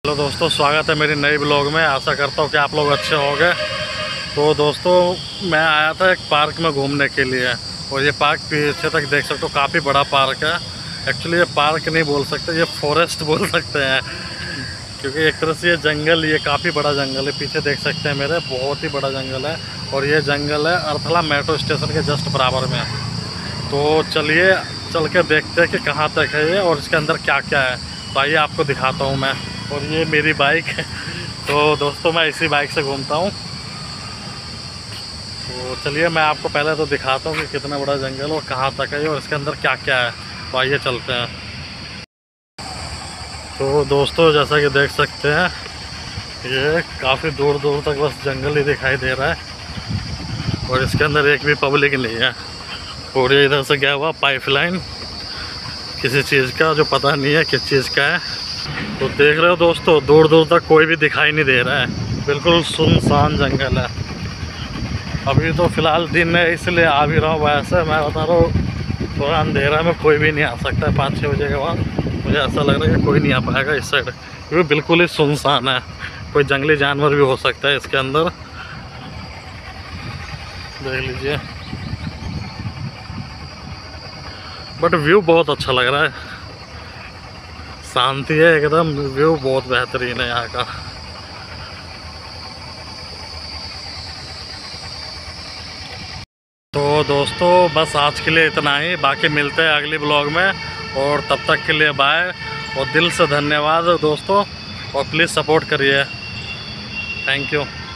Hello दोस्तों, स्वागत है मेरी नई ब्लॉग में। आशा करता हूँ कि आप लोग अच्छे होंगे। तो दोस्तों, मैं आया था एक पार्क में घूमने के लिए, और ये पार्क पीछे तक देख सकते हो, काफ़ी बड़ा पार्क है। एक्चुअली ये पार्क नहीं बोल सकते, ये फॉरेस्ट बोल सकते हैं, क्योंकि एक तरह से ये जंगल, ये काफ़ी बड़ा जंगल है। पीछे देख सकते हैं मेरे, बहुत ही बड़ा जंगल है। और ये जंगल है अर्थला मेट्रो स्टेशन के जस्ट बराबर में। तो चलिए चल के देखते हैं कि कहाँ तक है ये और इसके अंदर क्या क्या है। तो आइए आपको दिखाता हूँ मैं। और ये मेरी बाइक है, तो दोस्तों मैं इसी बाइक से घूमता हूँ। तो चलिए मैं आपको पहले तो दिखाता हूँ कि कितना बड़ा जंगल और कहाँ तक है और इसके अंदर क्या क्या है। तो आइए चलते हैं। तो दोस्तों, जैसा कि देख सकते हैं, ये काफ़ी दूर दूर तक बस जंगल ही दिखाई दे रहा है और इसके अंदर एक भी पब्लिक नहीं है। और ये इधर से गया हुआ पाइपलाइन किसी चीज़ का, जो पता नहीं है किस चीज़ का है। तो देख रहे हो दोस्तों, दूर दूर तक कोई भी दिखाई नहीं दे रहा है, बिल्कुल सुनसान जंगल है। अभी तो फ़िलहाल दिन है, इसलिए आ भी रहा हूँ। वैसे मैं बता रहा हूँ, थोड़ा अंधेरा में कोई भी नहीं आ सकता है। 5-6 बजे के बाद मुझे ऐसा लग रहा है कि कोई नहीं आ पाएगा इस साइड, क्योंकि बिल्कुल ही सुनसान है। कोई जंगली जानवर भी हो सकता है इसके अंदर, देख लीजिए। बट व्यू बहुत अच्छा लग रहा है, शांति है एकदम, व्यू बहुत बेहतरीन है यहाँ का। तो दोस्तों, बस आज के लिए इतना ही। बाकी मिलते हैं अगली ब्लॉग में, और तब तक के लिए बाय। और दिल से धन्यवाद दोस्तों, और प्लीज़ सपोर्ट करिए। Thank you.